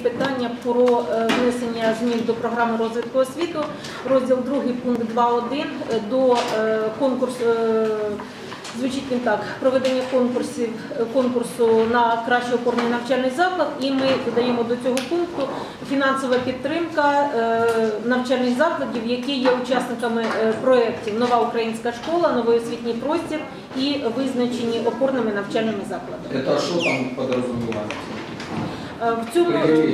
питання про внесення змін до програми розвитку освіти. Розділ 2, пункт 2.1 до конкурсу. Звучить він так: проведення конкурсу на кращий опорний навчальний заклад, і ми додаємо до цього пункту фінансова підтримка навчальних закладів, які є учасниками проєктів «Нова українська школа», «Новий освітній простір» і визначені опорними навчальними закладами. Це що там підрозумівається? В цьому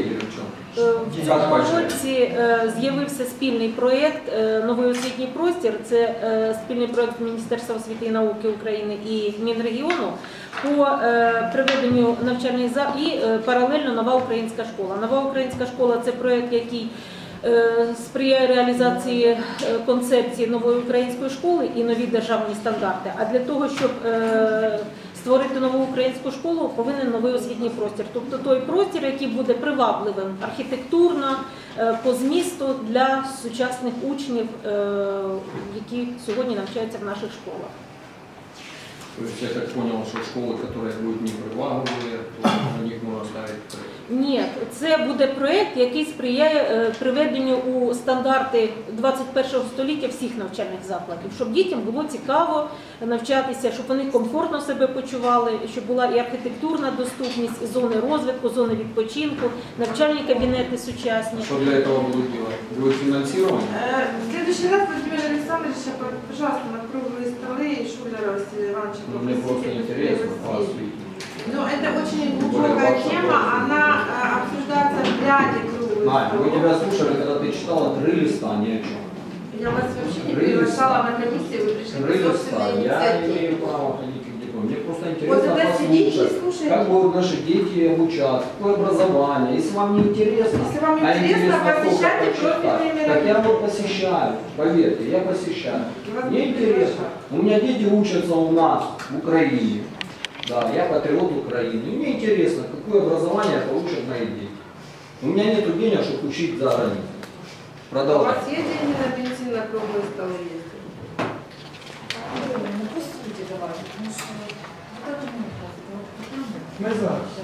році з'явився спільний проєкт «Новий освітній простір». Це спільний проєкт Міністерства освіти і науки України і Мінрегіону по приведенню навчальних закладів і паралельно «Нова українська школа». «Нова українська школа» – це проєкт, який сприяє реалізації концепції нової української школи і нові державні стандарти. А для того, щоб створити нову українську школу, повинен новий освітній простір. Тобто той простір, який буде привабливим архітектурно, по змісту для сучасних учнів, які сьогодні навчаються в наших школах. То есть я так понял, что школы, которые будут непривабливые, то на них можно ставить проект? Ні, це буде проєкт, який сприяє приведенню у стандарти 21-го століття всіх навчальних закладів, щоб дітям було цікаво навчатися, щоб вони комфортно себе почували, щоб була і архітектурна доступність, і зони розвитку, зони відпочинку, навчальні кабінети сучасні. Что для этого будут делать? Будет финансирование? В следующий раз, Владимир Александрович, пожалуйста, на круглые столы и Шулера Василия Ивановича. Мне просто интересно вас видеть. Но это очень глубокая тема, она обсуждается в ряде круглых Надя, мы столов. тебя слушали, когда ты читала 3 листа, ни о чем. Я вас вообще не приглашала на комиссию, вы пришли 3 по листа, собственной я инициативе. имею право ходить где то. Мне просто Вот интересно тогда сидите и послушать, слушайте. как будут наши дети обучаться, какое образование. Если вам не интересно, Если вам интересно, посещайте профильные так я мероприятия. вот посещаю, поверьте, я посещаю. Вас Мне не интересно. У меня дети учатся у нас, в Украине. Да, я патриот Украины. И мне интересно, какое образование получат мои дети. У меня нет денег, чтобы учить за границей. У вас Продолжай. есть деньги на бензин, на круглые столы есть? Ну, по суті, давайте, тому що Ми за.